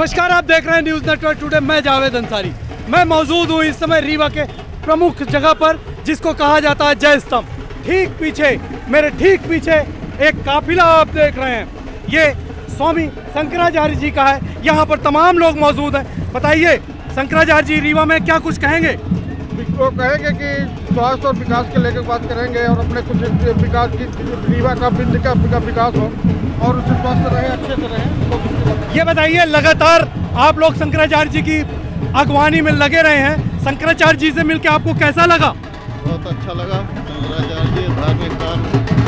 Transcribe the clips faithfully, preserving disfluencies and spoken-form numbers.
नमस्कार, आप देख रहे हैं न्यूज़ नेटवर्क टुडे। मैं जावेद अंसारी। मैं मौजूद हूँ इस समय रीवा के प्रमुख जगह पर, जिसको कहा जाता है जय स्तंभ। ठीक पीछे, मेरे ठीक पीछे एक काफिला आप देख रहे हैं, ये स्वामी शंकराचार्य जी का है। यहाँ पर तमाम लोग मौजूद हैं। बताइए शंकराचार्य जी, रीवा में क्या कुछ कहेंगे? वो कहेंगे कि स्वास्थ्य और विकास के लेकर बात करेंगे और अपने कुछ विकास की, रीवा का बिंद का विकास हो और उससे स्वस्थ रहे, अच्छे से रहे। तो ये बताइए, लगातार आप लोग शंकराचार्य जी की अगवानी में लगे रहे हैं, शंकराचार्य जी से मिलकर आपको कैसा लगा? बहुत अच्छा लगा। शंकराचार्य जी धार्मिक काम,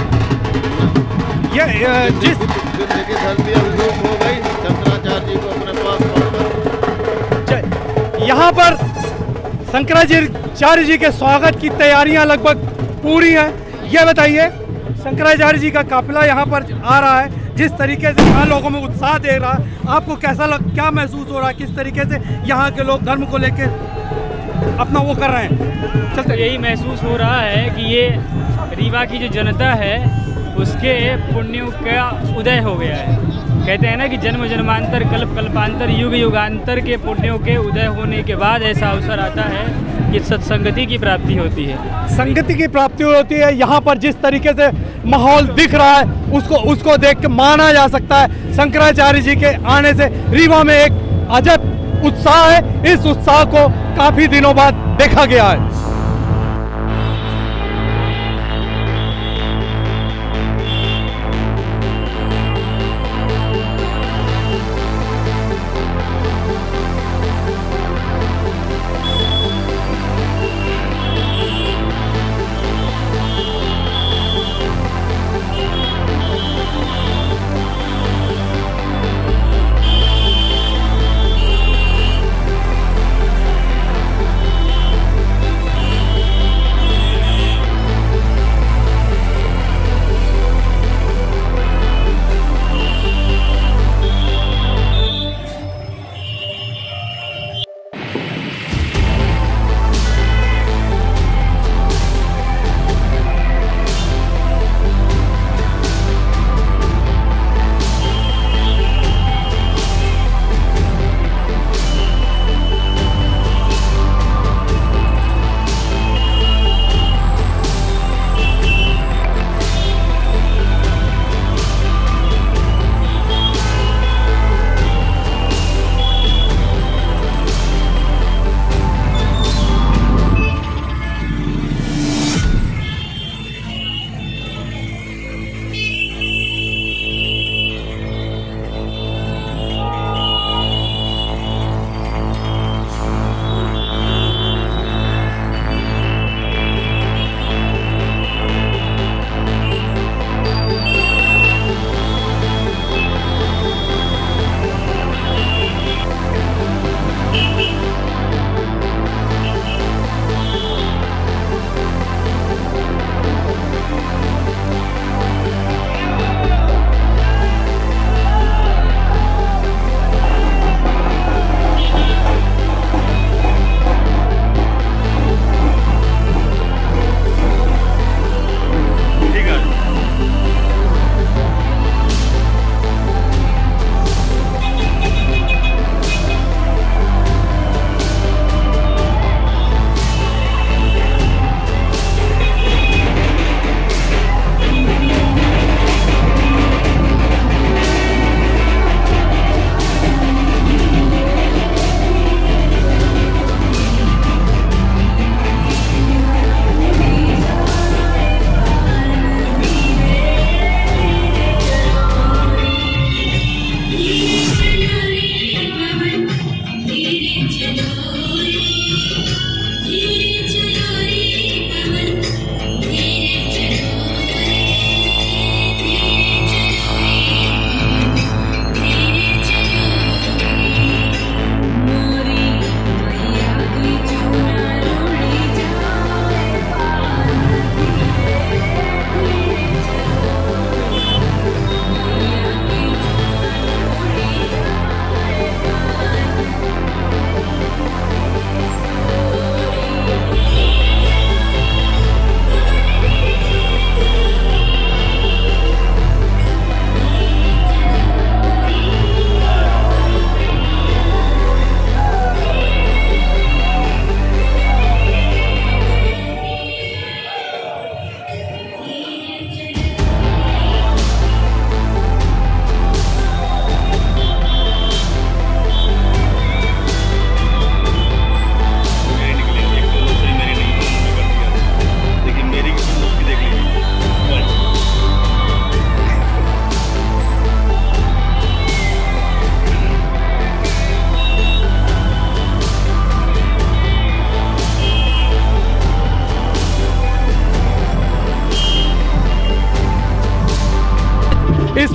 ये जिस जिंदगी धरती अभिभूत हो गई, शंकराचार्य जी को अपने पास पाकर। यहाँ पर शंकराचार्य जी के स्वागत की तैयारियां लगभग पूरी हैं। ये बताइए, शंकराचार्य जी का काफिला यहाँ पर आ रहा है, जिस तरीके से यहाँ लोगों में उत्साह दे रहा है, आपको कैसा लग, क्या महसूस हो रहा है? किस तरीके से यहाँ के लोग धर्म को लेकर अपना वो कर रहे हैं? चलते यही महसूस हो रहा है कि ये रीवा की जो जनता है उसके पुण्यों का उदय हो गया है। कहते हैं ना कि जन्म जन्मांतर कल्प कल्पांतर युग युगांतर के पुण्यों के उदय होने के बाद ऐसा अवसर आता है कि सत्संगति की प्राप्ति होती है, संगति की प्राप्ति होती है। यहाँ पर जिस तरीके से माहौल दिख रहा है, उसको उसको देख के माना जा सकता है शंकराचार्य जी के आने से रीवा में एक अजब उत्साह है। इस उत्साह को काफी दिनों बाद देखा गया है।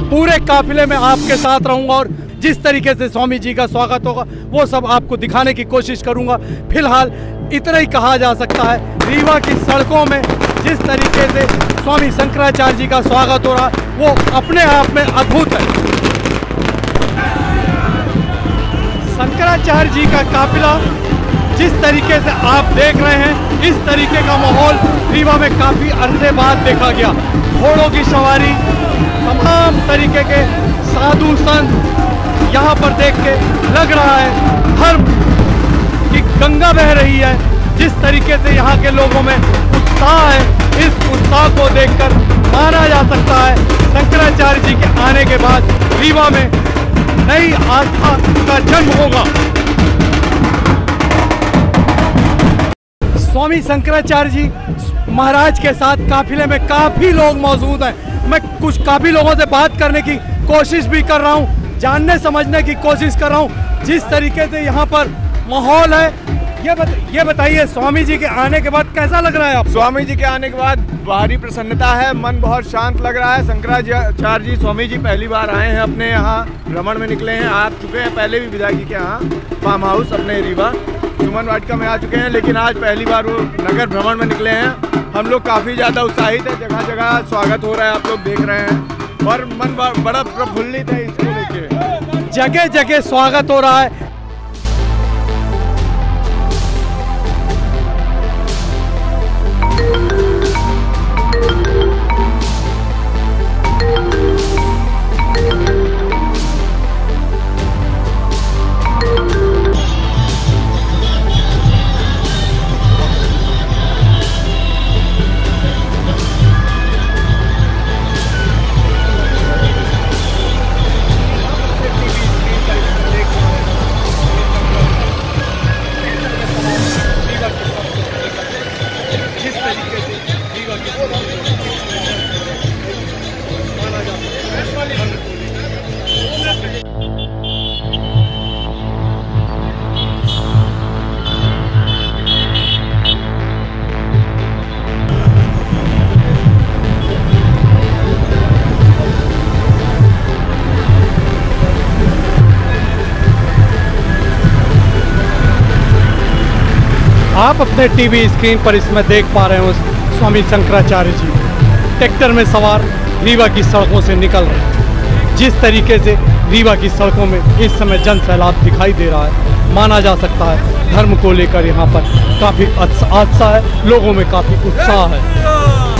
पूरे काफिले में आपके साथ रहूंगा और जिस तरीके से स्वामी जी का स्वागत होगा वो सब आपको दिखाने की कोशिश करूंगा। फिलहाल इतना ही कहा जा सकता है, रीवा की सड़कों में जिस तरीके से स्वामी शंकराचार्य जी का स्वागत हो रहा है वो अपने आप में अद्भुत है। शंकराचार्य जी का काफिला जिस तरीके से आप देख रहे हैं, इस तरीके का माहौल रीवा में काफ़ी अरसे बाद देखा गया। घोड़ों की सवारी, तमाम तरीके के साधु संत यहाँ पर देख के लग रहा है धर्म की गंगा बह रही है। जिस तरीके से यहाँ के लोगों में उत्साह है, इस उत्साह को देखकर माना जा सकता है शंकराचार्य जी के आने के बाद रीवा में नई आस्था का जन्म होगा। स्वामी शंकराचार्य जी महाराज के साथ काफिले में काफ़ी लोग मौजूद हैं। मैं कुछ काफ़ी लोगों से बात करने की कोशिश भी कर रहा हूं, जानने समझने की कोशिश कर रहा हूं जिस तरीके से यहाँ पर माहौल है। ये बत, ये बताइए, स्वामी जी के आने के बाद कैसा लग रहा है आपको? स्वामी जी के आने के बाद भारी प्रसन्नता है, मन बहुत शांत लग रहा है। शंकराचार्य जी स्वामी जी पहली बार आए हैं अपने यहाँ, भ्रमण में निकले हैं। आ चुके हैं पहले भी विधायक के यहाँ फार्म हाउस अपने रीवा सुमन वाटिका में आ चुके हैं, लेकिन आज पहली बार वो नगर भ्रमण में निकले हैं। हम लोग काफ़ी ज़्यादा उत्साहित है, जगह जगह स्वागत हो रहा है, आप लोग देख रहे हैं और मन बड़ा प्रफुल्लित है इसको लेके। जगह जगह स्वागत हो रहा है। आप अपने टीवी स्क्रीन पर इसमें देख पा रहे हो स्वामी शंकराचार्य जी ट्रैक्टर में सवार रीवा की सड़कों से निकल रहे हैं। जिस तरीके से रीवा की सड़कों में इस समय जन सैलाब दिखाई दे रहा है, माना जा सकता है धर्म को लेकर यहाँ पर काफ़ी आस्था है, लोगों में काफ़ी उत्साह है।